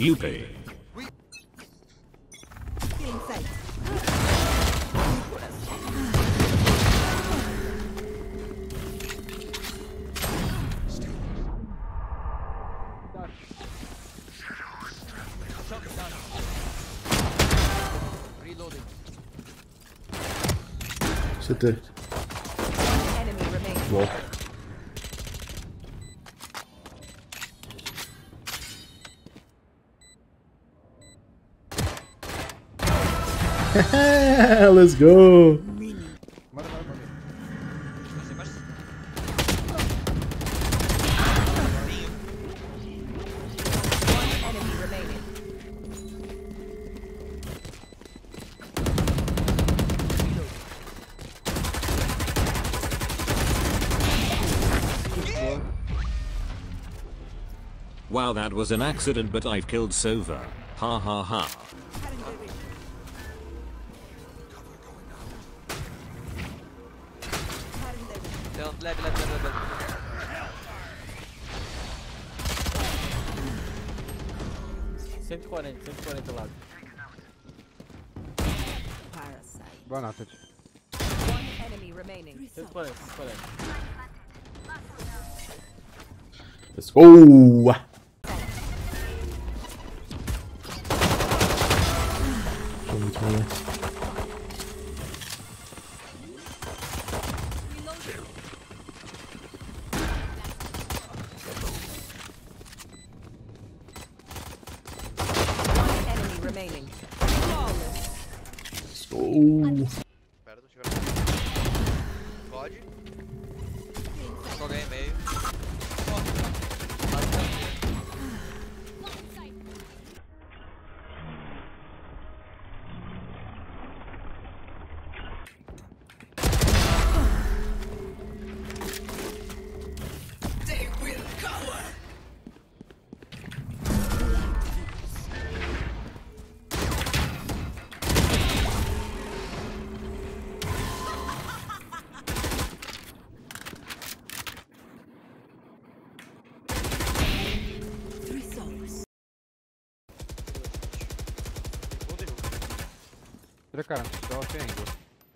You pay. Feeling safe. Reloading. CT. Enemy remaining. Wall. Let's go. Enemy remaining. Wow, that was an accident, but I've killed Sova. Ha ha ha. Level. $140 lado. Parasite. Boa noite. One enemy remaining. 140. Let's go. Show me 20. Enemy remaining. Let's go. Pera, tô chegando. Pode. Só ganhei meio. Trocaram, só off angle.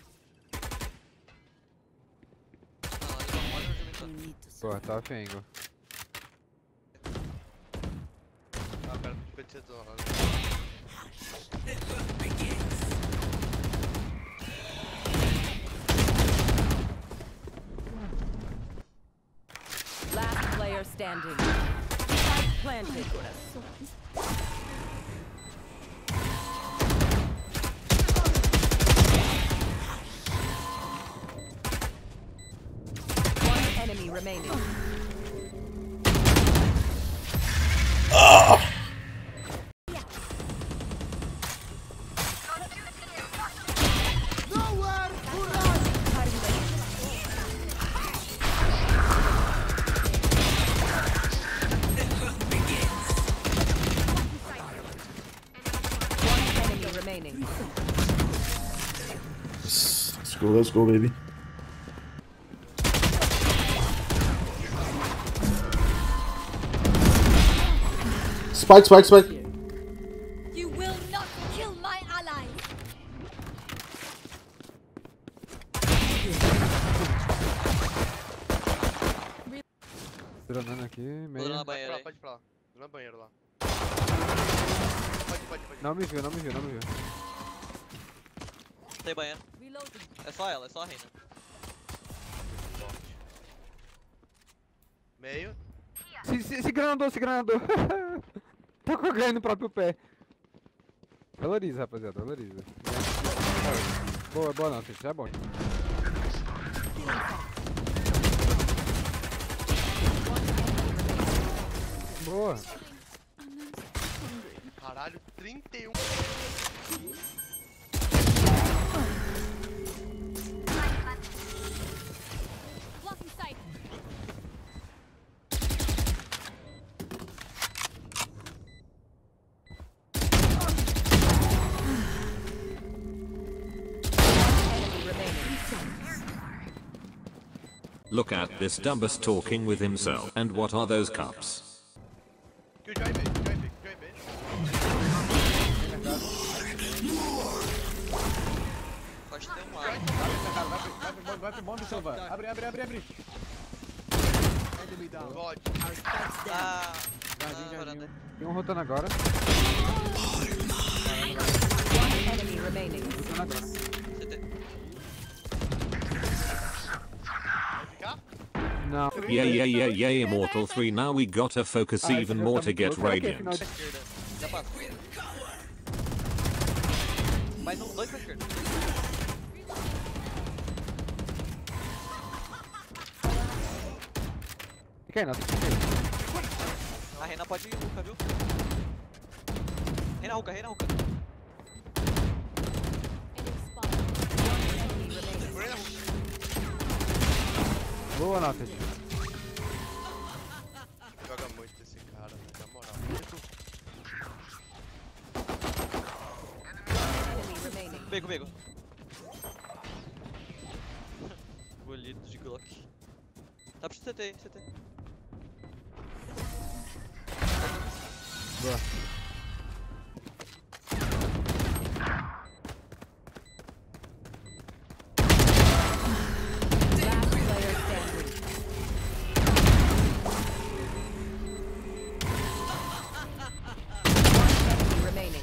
Porra, tá off angle. Ah, pera, deixa eu te detonar. Last player standing. Planted. One enemy remaining. One enemy remaining. Let's go, baby. Spike. You will not kill my ally. Dronando aqui, Vou meio. na banheira aí. Pode ir pra lá. Vou na banheira lá. Pode. Não me viu. Tem banheiro. Reloading. É só ela, é só a reina. Meio. Se granador. Tá com a ganho no próprio pé. Valoriza, rapaziada, valoriza. Boa não, já é bom. Boa. Caralho, 31. Blocking sight. Look at this Dumbus talking with himself. And what are those cups? Kill Joy B. Pode ter um lá. Vai pro bomb, Silva. Abre. God. Ah, Ah, Jardim. varanda. Tem um rotando agora. One enemy remaining. Rotando agora. CT. Vai ficar? Não. Yeah, Immortal 3. Now we gotta focus Ah, even esse more jogo to tá get muito louco. Aqui é radiant. Esquerda. Já passa. Mais um, dois pra esquerda. Fica aí, nossa. A Reina pode ir, Ruka, viu? Reina Ruka. Enemy remaining. Boa, nota. Joga muito esse cara, na moral. Enemy remaining. Comigo. Bolito de Glock. Tá pro CT, hein? CT. Boa. Last player standing. One enemy remaining.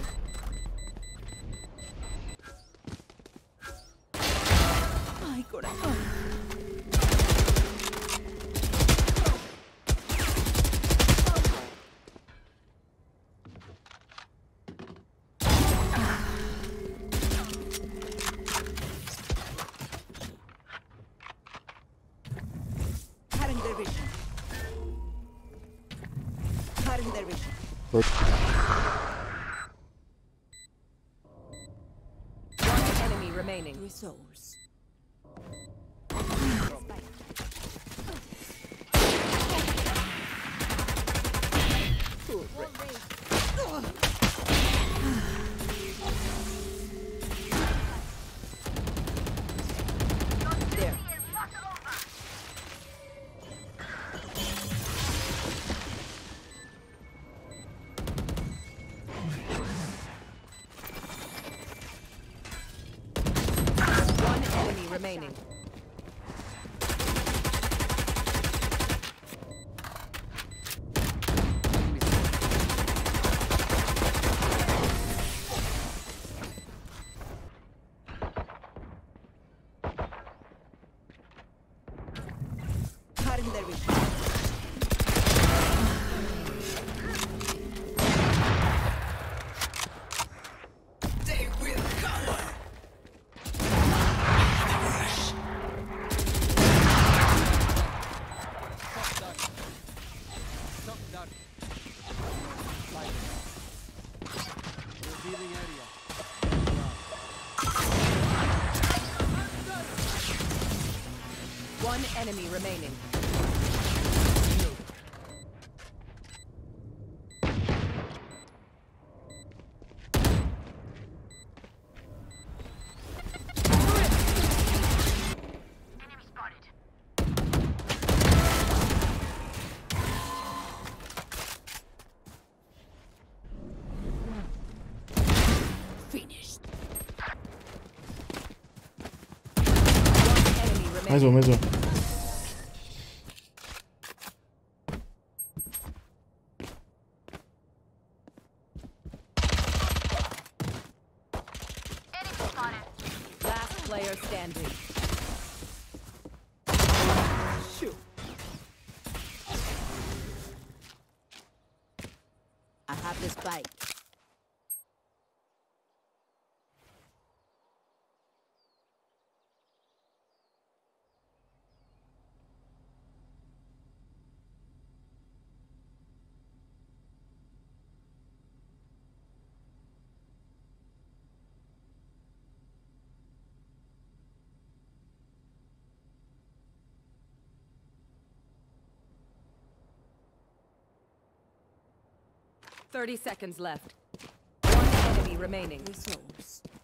Ay, corazón. Cutting their vision. Cutting their vision. One enemy remaining. Resource. There. One enemy remaining. Cutting their vision. One enemy remaining. Finished. One enemy remaining. Mais um. Last player standing. Shoot. I have this bite. .30 seconds left. One enemy remaining. Resource.